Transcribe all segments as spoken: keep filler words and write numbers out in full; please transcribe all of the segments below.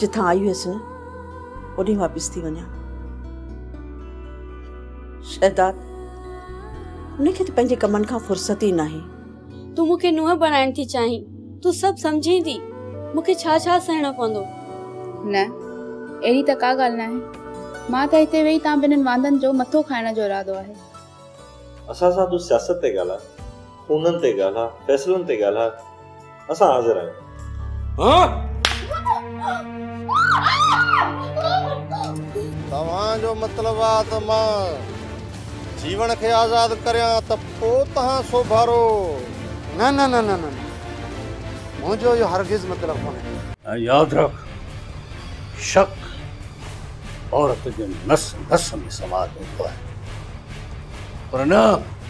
जिथां आई हुयसि न ओॾी वापसि थी वञा। शहदाद उनखे त पंहिंजे कमनि खां फुर्सत ई नाहे। तू मूंखे नुंहं बणाइण थी चाहीं, तू सभु सम्झी थी, मूंखे छा छा सहणो पवंदो। न अहिड़ी त का ॻाल्हि न आहे। मां त हिते वेही तव्हां ॿिन्हिनि वांदनि जो मथो खाइण जो इरादो आहे। असां सां तूं सियासत ते ॻाल्हाए, खूननि ते ॻाल्हाए, फ़ैसिलनि ते ॻाल्हाए, असां हाज़िर आहियूं। तव्हांजो मतिलबु आहे त मां जीवन खे आज़ाद करियां त पोइ तव्हां सोभारो? न न न न न मुंहिंजो इहो हरगिज़ मतिलबु कोन्हे। यादि रख, शक औरत जे नस नस में समाज हूंदो आहे, पर न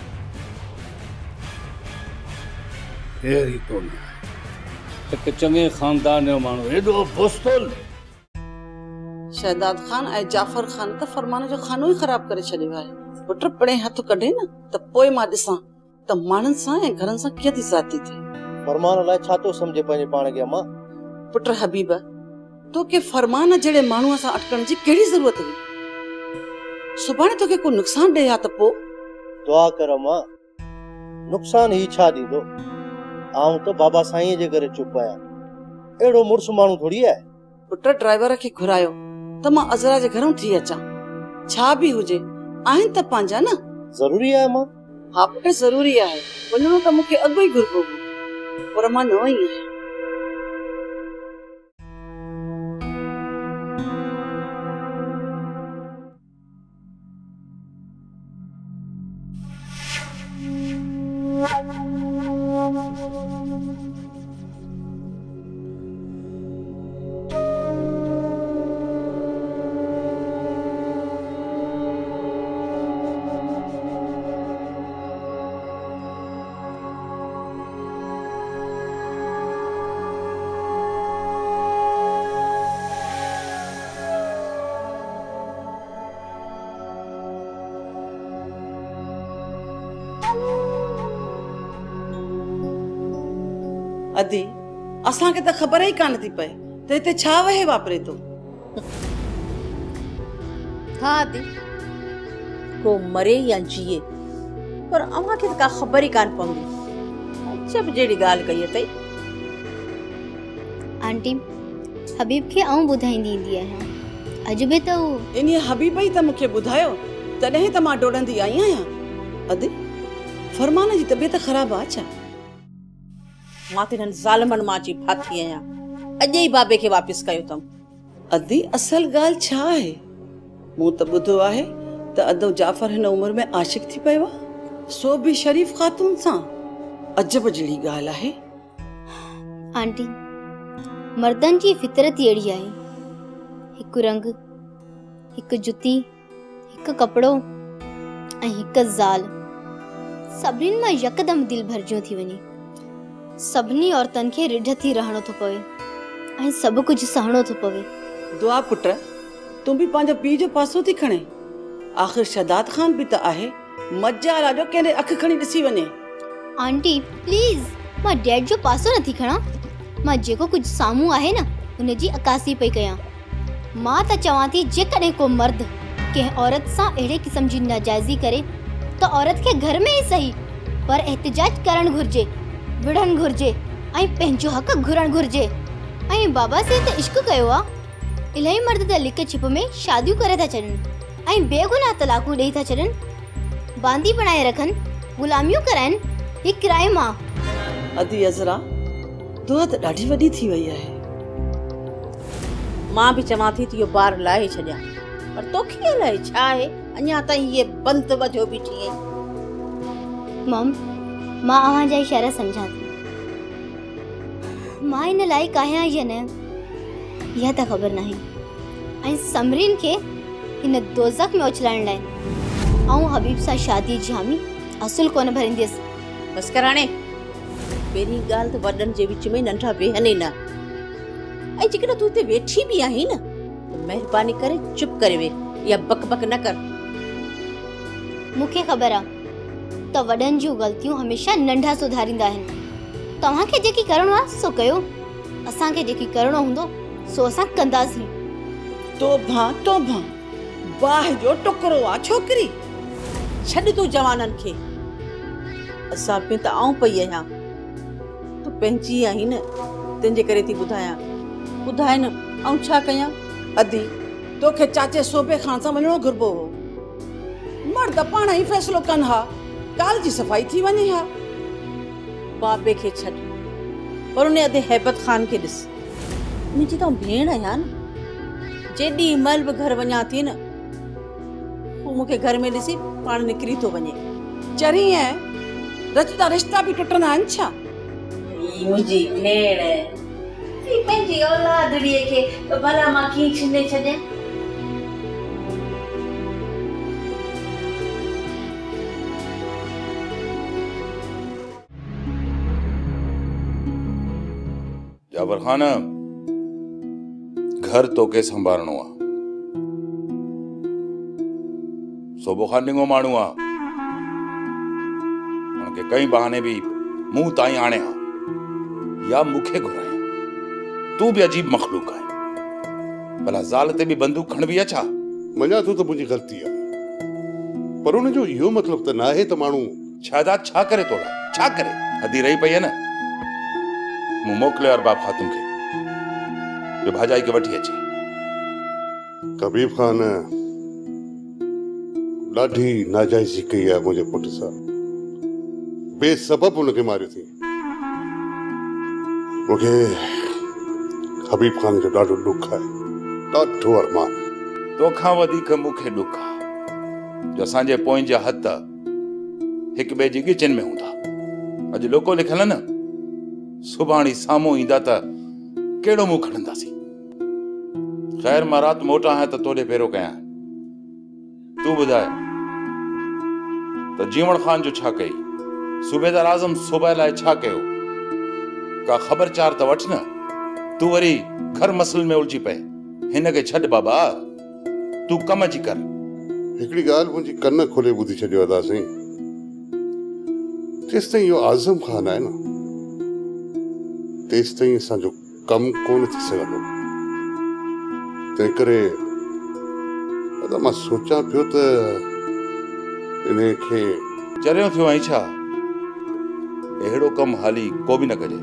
अहिड़ी तो न। हिकु चङे ख़ानदान जो माण्हू एॾो बुस्तुल। शहदाद खान ऐं जाफर खान त फरमान जो खानो ई ख़राब करे छॾियो आहे। पुट पड़े हथ कढे न त पोइ मां ॾिसां त माण्हुनि सां ऐं घरनि सां कीअं थी ज़ाती थिए। फरमान लाइ छा थो सम्झे पंहिंजे पाण खे? अम्मा पुट हबीब, तोखे फरमान जहिड़े माण्हूअ सां अटकण जी कहिड़ी ज़रूरत हुई? सुभाणे तोखे को नुक़सान ॾे हा त पोइ? दुआ कर अम्मा, नुक़सान ही छा ॾींदो? आऊं त बाबा साईं जे करे चुप आहियां, अहिड़ो मुड़ुस माण्हू थोड़ी आहे। पुट ड्राइवर खे घुरायो त मां अज़रा जे घरों थी अचां, छा बि हुजे आहिनि त पंहिंजा न। ज़रूरी आहे अम्मा? हा पुट ज़रूरी आहे, वञणो त मूंखे अॻु ई घुरिबो हो, पर मां न वई आहियां। अदी असांखे त ख़बर ई कान थी पए त हिते छा वहे वापरे थो। हाँ अदी, को मरे या जिए, पर अव्हां खे त का ख़बर ई कान पवंदी। जब जहिड़ी ॻाल्हि कई अथई। आंटी हबीब खे आऊं ॿुधाईंदी ईंदी आहियां। अॼु बि त इन हबीब ई त मूंखे ॿुधायो, तॾहिं त मां डोड़ंदी आई आहियां। अदी फरमान जी तबियत ख़राब आहे छा? मां त हिननि ज़ालिमनि मां अची फाथी आहियां, अॼु ई बाबे खे वापसि कयो अथमि। अदी असल ॻाल्हि छा आहे? मूं त ॿुधो आहे त अदो जाफर हिन उमिरि में आशिक़ थी पियो आहे, सो बि शरीफ़ ख़ातून सां। अजब जहिड़ी ॻाल्हि आहे। आंटी मर्दनि जी फितरत ई अहिड़ी आहे, हिकु रंग, हिकु जुती, हिकु कपिड़ो ऐं हिकु ज़ाल, सभिनीनि मां यकदम दिलि भरिजियो थी वञे। सभिनी औरतनि खे रिढ थी रहणो थो पवे ऐं सभु कुझु सहणो थो पवे। दुआ पुट, तूं बि पंहिंजो पीउ जो पासो थी खणे। आख़िर शहदाद खान बि त आहे, मजाल जो कंहिं अखि खणी ॾिसी वञे। आंटी प्लीज़, मां डैड जो पासो नथी खणा, मां जेको कुझु साम्हूं आहे न उनजी अकासी पई कयां। मां त चवां थी जेकॾहिं को मर्द कंहिं औरत सां अहिड़े क़िस्म जी नाजाइज़ी करे त औरत खे घर में ई सही पर एहतिजाज करणु घुर्जे, विढ़ण घुर्जे ऐं पंहिंजो हक़ घुरण घुर्जे। ऐं बाबा से त इश्क कयो आहे। इलाही मर्द त लिक छिप में शादियूं करे था छॾनि ऐं बेगुनाह तलाकूं ॾेई था छॾनि, बांदी बनाए रखनि, गुलामियूं कराइनि। ही क्राइम आहे। अदी अज़रा दुआ त ॾाढी वॾी थी वई आहे। मां बि चवां थी त इहो ॿार लाहे छॾियां, पर तोखे अलाए छा आहे, अञा ताईं इहे बंद वधियो बीठी आहीं। मम, मां अव्हां जा इशारा सम्झां थी। मां इन लाइक़ आहियां या न इहा त ख़बर नाहे, ऐं समरीन खे हिन दोज़ख में उछलाइण लाइ ऐं हबीब सां शादी जी हामी असुल कोन भरींदसि। बस कर हाणे। पहिरीं ॻाल्हि त वॾनि जे विच में नंढा वेहनि ई न, ऐं जेकॾहिं तूं हिते वेठी बि आहीं न त महिरबानी करे चुप करे वे या बक बक न कर। मूंखे ख़बर आहे त वॾनि जूं ग़लतियूं हमेशह नंढा सुधारींदा आहिनि। तव्हांखे जेकी करणो आहे सो कयो, असांखे जेकी करणो हूंदो सो असां कंदासीं। तोभां तोभां बाह जो टुकरो आ छोकरी। छॾ तूं जवाननि खे। असां पियो त आऊं पई आहियां, तूं पंहिंजी आहीं न, तंहिंजे करे थी ॿुधायां। ॿुधाए न आऊं छा कयां? अदी तोखे चाचे सोबे खान सां वञणो घुरबो हो। मर्द पाण ई फ़ैसिलो कनि हा, काल जी सफ़ाई थी वञे हा। बाबे खे छॾ, पर उन अधे हैबत खान खे ॾिस। मुंहिंजी त भेण आहियां न, जेॾी महिल बि घर वञा थी न, हू मूंखे घर में ॾिसी पाण निकिरी थो वञे। चरी ऐं रचदा रिश्ता बि टुटंदा आहिनि छा? मुंहिंजी भेण पंहिंजी औलादड़ीअ खे भला मां कीअं छीने छॾियां? जाबर खान, घर तो के संभालणो आ। सोबो खान डिंगो माण्हू आ, उनके कई बहाने भी मुंह ताईं आणे हा या मुखे घुराया। तू भी अजीब मखलूक है। भला ज़ाल ते भी बंदूक खण भी अच्छा? मञा तो तो मुंहिंजी ग़लती आहे, पर उन जो इहो मतलब त नाहे त माण्हू छादा छा करे तोला छा करे? हदी रही पई है न। मूं मोकिलियो अरबाब खातून खे जो भाजाई के वठी अचे। कबीर खान ॾाढी नाजाइज़ी कई आहे मुंहिंजे पुट सां, बेसबब उनखे मारियो थी। मूंखे हबीब खान जो ॾाढो ॾुख आहे, ॾाढो अरमान। तोखां वधीक मूंखे ॾुख आहे जो असांजे पोइ जा हथ हिक ॿिए जी गिचन में हूंदा। अॼु लोको लिखल न, सुभाणे साम्हूं ईंदा त कहिड़ो मुंहुं खणंदासीं। ख़ैर मां राति मोटा आहियां त तोॾे फेरो कयां। तूं ॿुधाए त जीवण खान जो छा कई? सूबेदार आज़म सूबे लाइ छा कयो? का ख़बरचार त वठ न। तू वरी घर मसलन में उलझी पए। हिन खे छॾ बाबा, तू कम जी कर। हिकिड़ी ॻाल्हि मुंहिंजी कन खोले ॿुधी छॾियो अदा साईं, जेसि ताईं इहो आज़म खान आहे न, तेसि ताईं असांजो कमु कोन थी सघंदो। तंहिं करे अदा मां सोचां पियो त इन खे चरियो थियो आई छा? अहिड़ो कमु हाली को बि न कजे।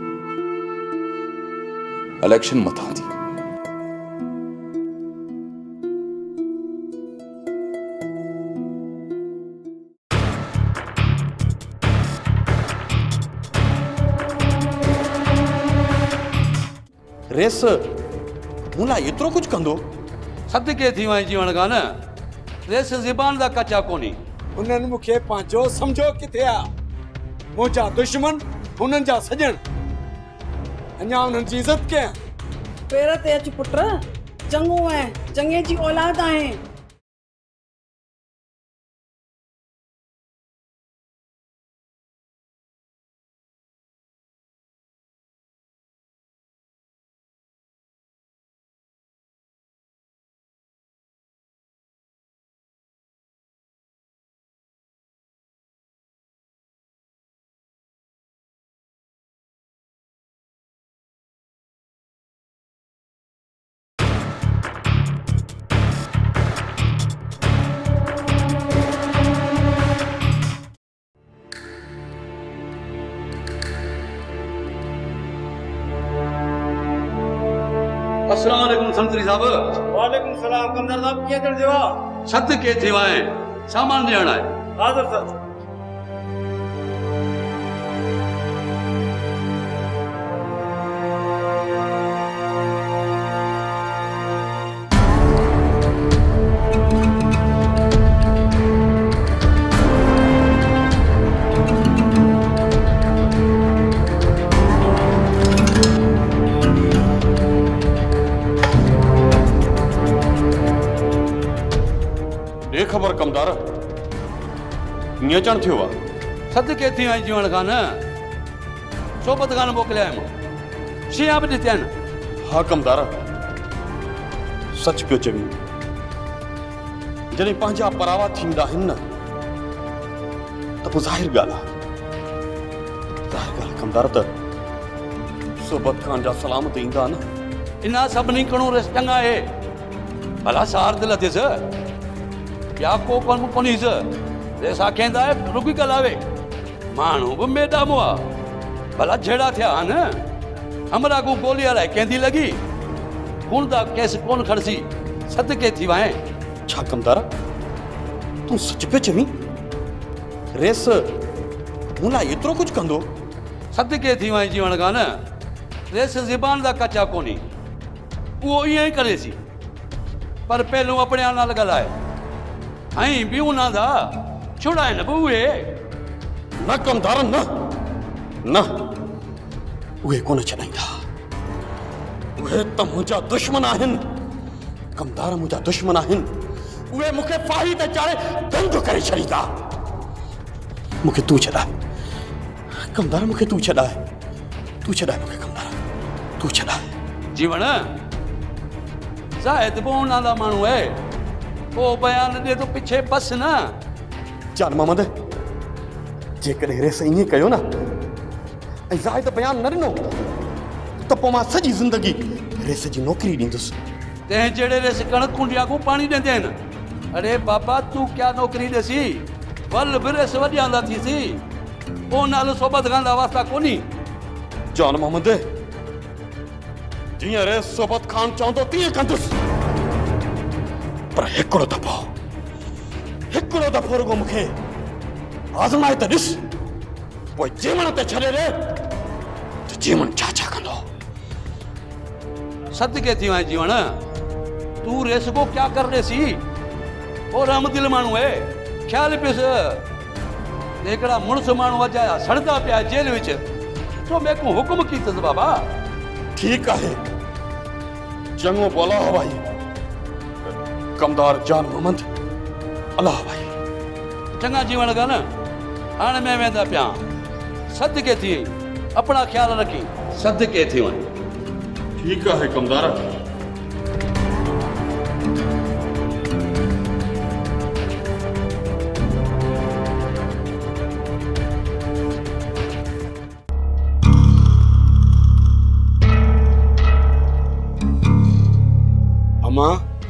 इलेक्शन मथां थी। रेस मुला एतिरो कुछ कंदो? सद के थी वई जीवण खान। रेस ज़बान दा कचा कोनी। उन्हनि मूंखे पंहिंजो समझो किथे आ। मुंहिंजा दुश्मन हुननि जा सजण। अञा उन्हनि जी इज़त कयां। पेर ते अच पुट, चङो आहे, चङे जी औलाद आहे। अस्सलाम वालेकुम संतरी साहब। वालेकुम सलाम। कमदार साहब कीअं अचण थियो आहे? सत के थी वए, सामान ॾियण आहे। हाज़िर सर। खबर कमदार अचण थियो आहे। सद के थी वई जीवण खान। सोबत खान मोकिलिया आहिनि, शिया बि ॾिठिया आहिनि। हा कमदार, सच पियो चवी। जॾहिं पंहिंजा परावा थींदा आहिनि न, त पोइ ज़ाहिर ॻाल्हि आहे ज़ाहिर ॻाल्हि कमदार त सोबत खान जा सलामत ईंदा न, इना सभिनी कणो रेस चङा आहे भला सार दिल थियस या को कौन कोनीस रेस आखेंदा है रुकी गलावे माण्हू बि मेदामो आहे भला झेड़ा थिया आहिनि हमरा को गोली हलाए कंहिंदी लॻी खून दा केस कोन खड़सी सदके थी वाए छा कमदारा तू सच पे चवी रेस मुला एतिरो कुछ कंदो सदके थी वाए जीवन का न रेस ज़बान दा कचा कोनी वो ईअं ई करे सी पर पहलू अपने नाल ॻाल्हाए ऐं ॿियूं ना दा छुड़ाइनि बि उहे न कमदार न न उहे कोन छॾाईंदा उहे त मुंहिंजा दुश्मन आहिनि कमदार मुंहिंजा दुश्मन आहिनि उहे मूंखे फाही ते चाढ़े दंग करे छॾींदा मूंखे तूं छॾाए कमदार मूंखे तूं छॾाए तूं छॾाए मूंखे कमदार तूं छॾाए जीवन ज़ाहिद बि नाला माण्हू आहे पोइ बयान ॾे तो पिछे बस न जान मोहम्मद जेकॾहिं रेस ईअं कयो न ऐं ज़ाहिद बयान न ॾिनो त पोइ मां सॼी ज़िंदगी रेस जी नौकरी ॾींदुसि तंहिं जहिड़े रेस कणक कुंडिया को पाणी ॾींदे आहिनि अरे बाबा तूं क्या नौकरी ॾेसी बल बि रेस वॾी आंदा थीसी पोइ नालो सोबत गांदा वास्ता कोनी जान मोहम्मद जीअं रेस सोबत खान चवंदो तीअं कंदुसि पर हिकिड़ो दफ़ो हिकिड़ो दफ़ो रुगो मूंखे आज़माए त ॾिस पोइ जीवन ते छॾे ॾे त जीवन छा छा कंदो सदके थी वञे जीवन तूं रेस को क्या कर रेसी और रहमदिल माण्हू आहे ख्याल पियस हिकिड़ा मुड़ुस माण्हू अजाया सड़दा पिया जेल विच तो मेकू हुकुम की अथसि बाबा ठीकु आहे चङो बोला भाई कमदार जान मोहम्मद अल्लाह भाई चङा जीवन का न हाणे में वेंदा पिया सदके थी अपना ख्याल रखी सदके थी वञ ठीकु आहे कमदार अम्मा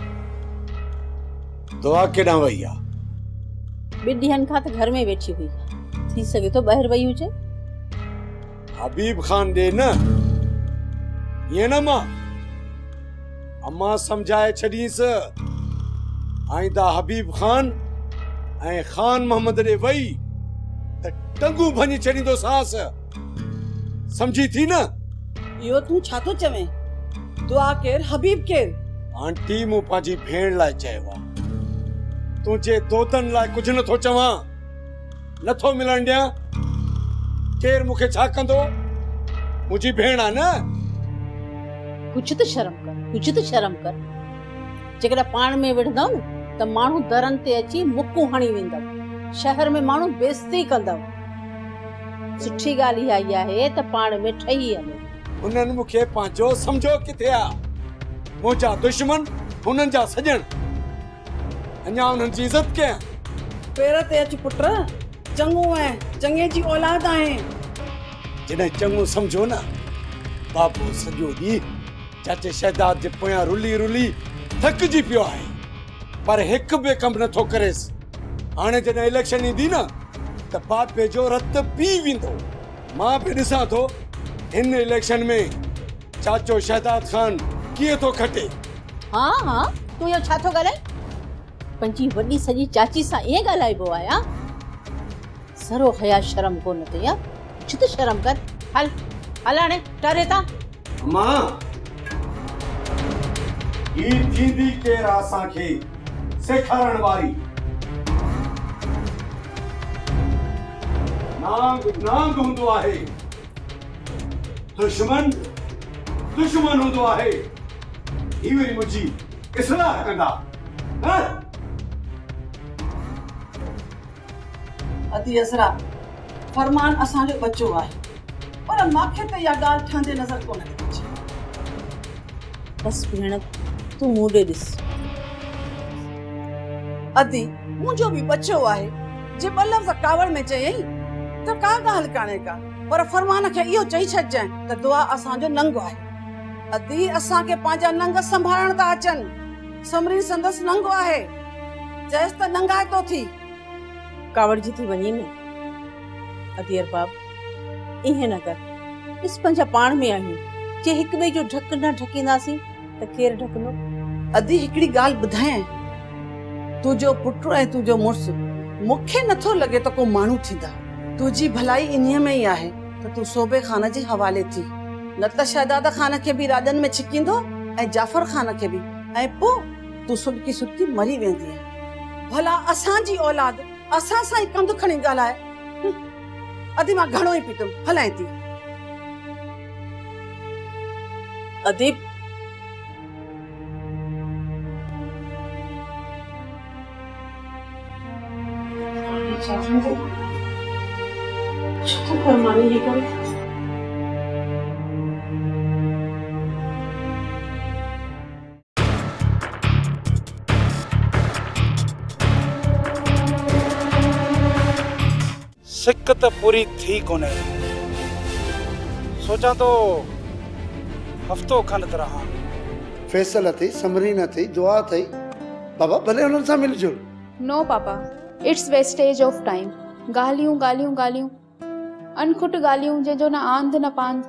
दुआ केॾां वई आहे ॿिनि ॾींहंनि खां त घर में वेठी हुई थी सघे थो ॿाहिरि वई हुजे हबीब खान ॾे न ये न मां अम्मा समझाए छॾीसि आईंदा हबीब खान ऐं खान मोहम्मद ॾे वई त टंगू भञी छॾींदो सांस समझी थी न इहो तूं छा थो चवें दुआ केर हबीब केर आंटी मूं पंहिंजी भेण लाइ चयो आहे तुंहिंजे दोतनि लाइ कुझु नथो चवां नथो मिलण ॾियां केर मूंखे छा कंदो मुंहिंजी भेण आहे न कुझु त शर्म कर कुझु त शर्म कर जेकॾहिं पाण में विढ़ंदव न त माण्हू दरनि ते अची मुकूं हणी वेंदव शहर में माण्हू बेइज्जती कंदव सुठी ॻाल्हि इहा आहे त पाण में ठही हलो उन्हनि मूंखे पंहिंजो सम्झो किथे आहे मुंहिंजा दुश्मन हुननि जा सॼण अञा उन्हनि जी इज़त कयां पेर ते अच पुट चङो आहे चङे जी औलाद आहे जॾहिं चङो सम्झो न बाबू सॼो ॾींहुं चाचे शहदाद जे पोयां रुली रुली थकिजी पियो आहे पर हिकु बि कमु नथो करेसि हाणे जॾहिं इलेक्शन ईंदी न त बापे जो रत पी वेंदो मां बि ॾिसां थो हिन इलेक्शन में चाचो शहदाद खान कीअं थो खटे हा हा तूं इहो छा थो ॻाल्हाए पंहिंजी वॾी सॼी चाची सां ईअं ॻाल्हाइबो आहे सरो हया शर्म कोन अथई कुझु त शर्म कर हल हल हाणे टरे था मां ही थींदी केर असांखे सेखारण वारी नांग नांग हूंदो आहे दुश्मन दुश्मन हूंदो आहे ही वरी मुंहिंजी इस्लाह कंदा अदी असरा फरमान असांजो बच्चो आहे पर मूंखे त इहा ॻाल्हि ठहंदे नज़र कोन थी अचे बस भेण तूं मूं ॾे ॾिस अदी मुंहिंजो बि बच्चो आहे जे ॿ लफ़्ज़ कावड़ में चयई त का ॻाल्हि कान्हे का पर फरमान खे इहो चई छॾिजांइ त दुआ असांजो नंग आहे अदी असां के पांजा नंग संभालण ता अचन। समरी संदस नंगो आहे, जैस त नंगाए तो थी। कावड़ जी थी वनी न अदी अरबाब इहे न कर। इस पंजा पाण में आहियूं, जे हिक बे जो ढक न ढकींदासी त केर ढकंदो? अदी हिकड़ी गाल बुधाए, तू जो पुटु ऐं तू जो मुर्स मुखे नथो लगे तो को मानू थींदा। तुझी भलाई इन्हीअ में ही आहे त तू सोबे खान जे हवाले थी, न त शहजादा खान के भी राजन में छिकींदो ऐं जाफर खान के भी, ऐं पो तू सुडकी सुडकी मरी वेंदी है। भला असां जी औलाद असां सां ही कंध खणी ॻाल्हाए। अदी मां घणो ही पीतम, हलाए थी। अदी सिक त पूरी थी कोने, सोचा तो हफ्तो खन रहा। फैसला थी, समरी न थी, दुआ थी, बाबा भले उन्हनि सां मिलजुल। नो पापा, इट्स वेस्टेज ऑफ टाइम। गालियूं गालियूं गालियूं, अनखुट गालियूं जंहिंजो न आंध न पांध।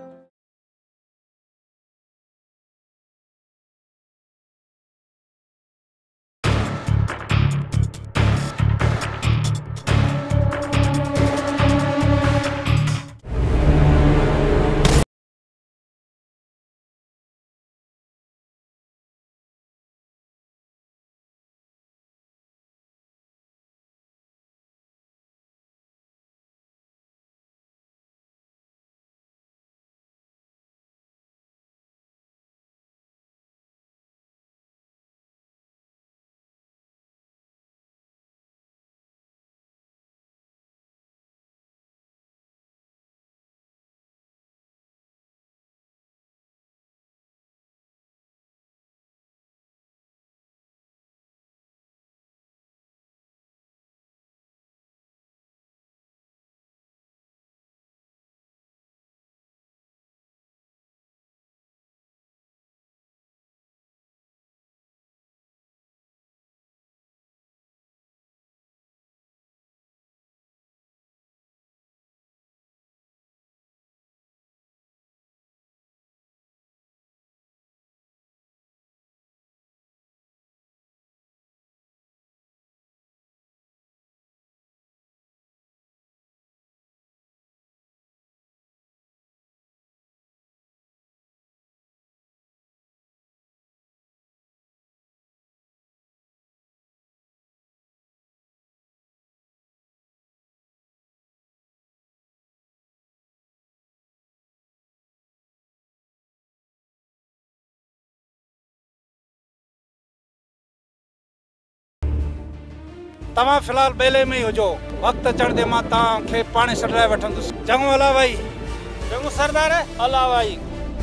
तव्हां फिलहाल बेले में ही हुजो, वक्त चढ़दे मां तव्हां खे पाणे सॾाए वठंदुसि। चङो हला भाई, चङो सरदार, हला भाई।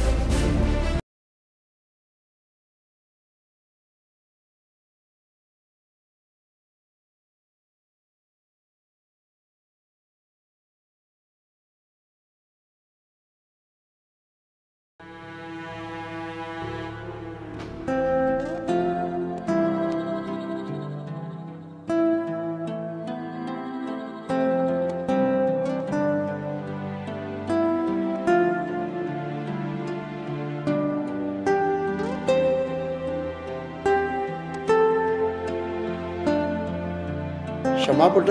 क्षमा पुट,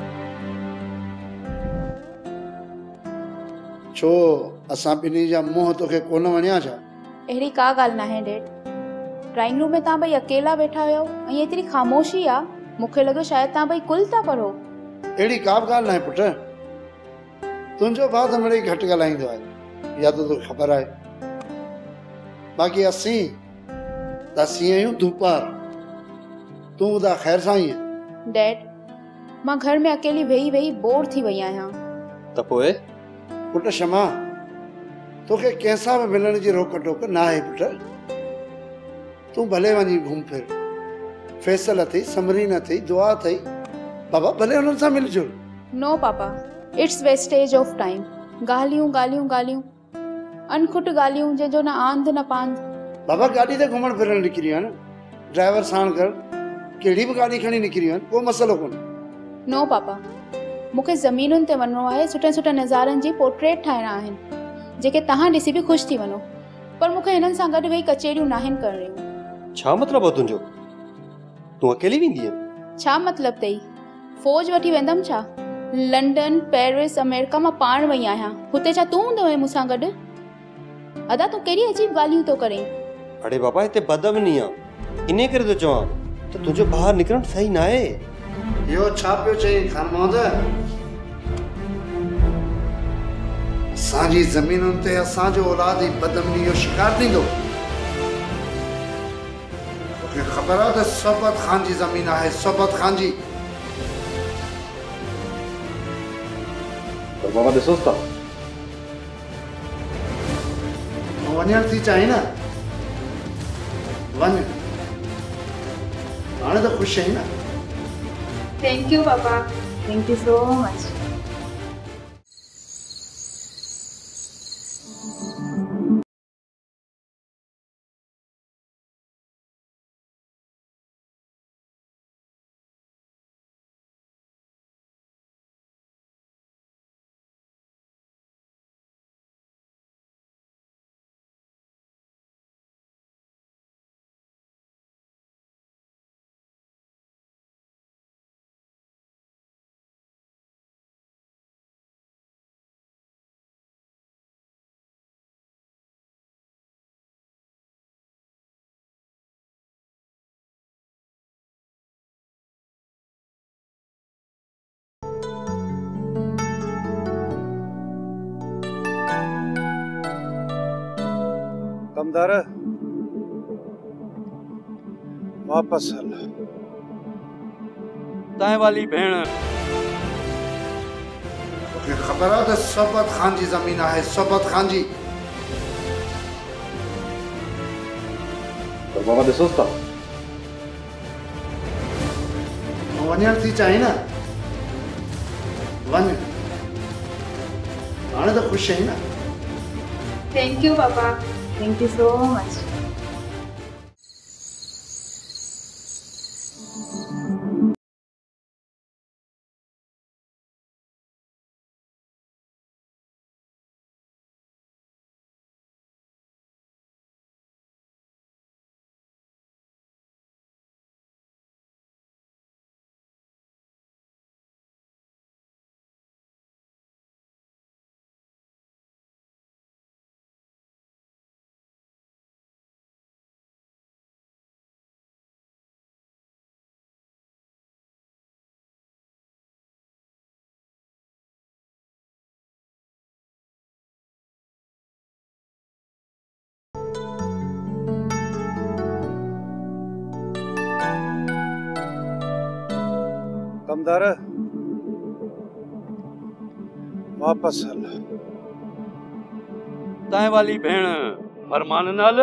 छो असां ॿिन्ही जा मुंहं तोखे कोन वणिया छा? अहिड़ी का ॻाल्हि नाहे डैड। ड्राइंग रूम में तव्हां ॿई अकेला वेठा हुयो ऐं एतिरी ख़ामोशी आहे, मूंखे लॻो शायदि तव्हां ॿई कुल था पढ़ो। अहिड़ी का बि ॻाल्हि नाहे पुट, तुंहिंजो भाउ त मिड़ई घटि ॻाल्हाईंदो आहे, इहा त तोखे ख़बर आहे। बाक़ी असीं त असीं आहियूं धूपार, तूं ॿुधा ख़ैर सां ई आहे। डैड, मां घर में अकेली वेही वेही बोर थी वई आहियां। त पोइ पुट क्षमा, तोखे कंहिंसां बि मिलण जी रोक टोक न आहे पुट। तूं भले वञी घुम फिर, फैसला थी, समरी न थी, दुआ थी, बाबा भले उन्हनि सां मिलजुल। नो पापा, इट्स वेस्टेज ऑफ टाइम। गालियूं गालियूं गालियूं, अनखुट ॻाल्हियूं जंहिंजो न आंध न पांध। बाबा गाड़ी ते घुमण फिरण निकिरी आहिनि, ड्राइवर साण कर कहिड़ी बि गाड़ी खणी निकिरी आहिनि, को मसलो कोन्हे। नो पापा, मूंखे ज़मीनुनि ते वञिणो आहे, सुठे सुठे नज़ारनि जी पोर्ट्रेट ठाहिणा आहिनि जेके तव्हां ॾिसी बि ख़ुशि थी वञो, पर मूंखे हिननि सां गॾु वेही कचेरियूं नाहिनि करणियूं। छा मतिलबु आहे तुंहिंजो? तूं अकेली वेंदीअ? छा मतिलबु अथई? फौज वठी वेंदमि छा? लंडन, पेरिस, अमेरिका मां पाण वई आहियां, हुते छा तूं हूंदो मूंसां गॾु? अदा तूं कहिड़ी अजीब ॻाल्हियूं थो करें? अड़े बाबा, हिते बदअमनी आहे, इन करे थो चवां त तुंहिंजो ॿाहिरि निकिरणु सही न आहे। इहो छा पियो चई खान महमूद? असांजी ज़मीनुनि ते असांजो औलाद ई बदअमनी जो शिकार थींदो? मूंखे ख़बर आहे त सोबत ख़ान जी ज़मीन आहे, सोबत ख़ान जी। पर बाबा ॾिसोसि था, वञण थी चाहीं न, वञ, हाणे त ख़ुशि आहीं न? थैंक यू पापा, थैंक यू सो मच। कमदार वापस हल। ताए वाली भेण, मूंखे ख़बर आहे त सोबत ख़ान जी ज़मीन आहे, सोबत ख़ान जी। पर बाबा ॾिसोसि था, वञण थी चाहीं न, वञ, हाणे त ख़ुशि आहीं न? थैंक यू पापा, थैंक यू सो मच। कमदार वापस हल। ताए वाली भेण, फरमान नाल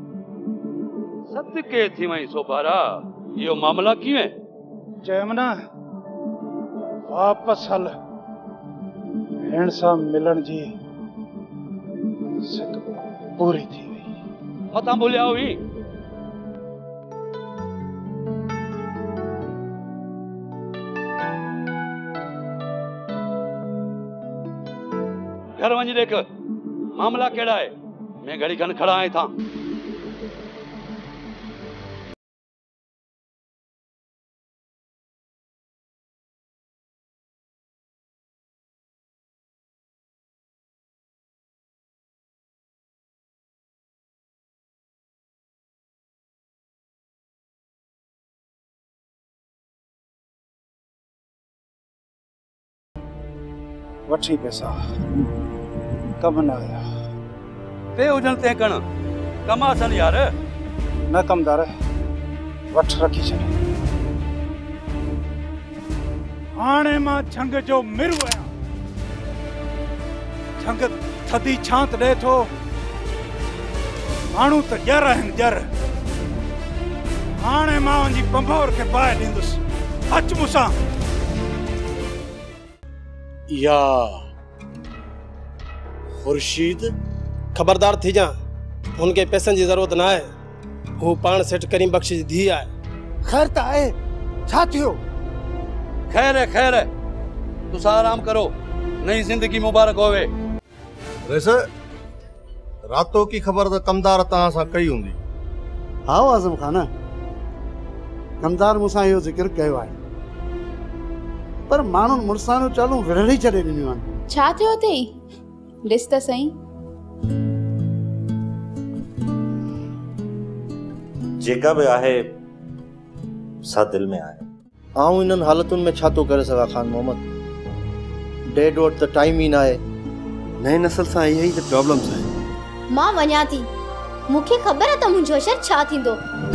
सदके थी वई सोबारा, यो मामला कीअं? जयमना वापस हल, भेण सां मिलण जी सिक पूरी थी वई। मतां भुलिया हुई। घर वञी देख मामला केड़ा है, मैं घड़ी खन खड़ा आए था। वठी पैसा कम न आया। पे हुजन ते कण कम आसन यार। न कमदार वठ रखी छॾ। हाणे मां झंग जो मिरु आहियां। झंग थदी छांत ॾे थो, माण्हू त ॼर आहिनि ॼर। हाणे मां वञी पंभोर खे पाए ॾींदुसि। अच मूंसां। या खुर्शीद खबरदार थी जा, उनके पैसनि जी ज़रूरत न आहे। हू पाण सेठ करीम बख्श जी धी आहे। खैर त आहे, छा थियो? खैर है खैर है, तुसा आराम करो, नई जिंदगी मुबारक होवे। वैसे रातों की खबर तो कमदार तहां सां कई हूंदी। हाँ आज़म खान, कमदार मूंसां इहो ज़िक्र कयो आहे, पर माण्हुनि मुड़सानूं चालू विढ़ड़ी छॾे ॾिनियूं आहिनि। छा थियो अथई? ॾिस त सही। जेका भी आहे सा दिल में आहे। आऊं इन्हनि हालतुनि में छा थो करे सघां खान मोहम्मद? डेड वोट त टाइम ई न आहे। नई नस्ल सां इहा ई त प्रॉब्लम्स आहे। मां वञा थी, मूंखे ख़बर आहे त मुंहिंजो असर छा थींदो।